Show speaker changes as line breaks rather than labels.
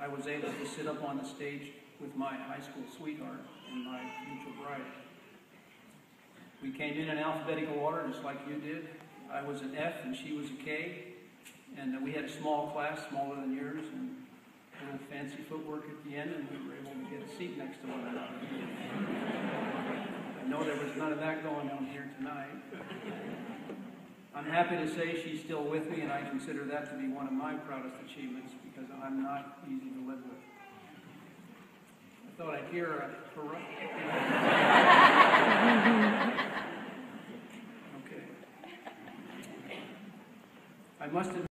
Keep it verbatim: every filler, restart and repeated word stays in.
I was able to sit up on the stage with my high school sweetheart and my future bride. We came in in alphabetical order, just like you did. I was an F and she was a K. And uh, we had a small class, smaller than yours, and a little fancy footwork at the end, and we were able to get a seat next to one another. I know there was none of that going on here tonight. I'm happy to say she's still with me, and I consider that to be one of my proudest achievements, because I'm not easy to live with. I thought I'd hear a hurrah. Okay. I must admit,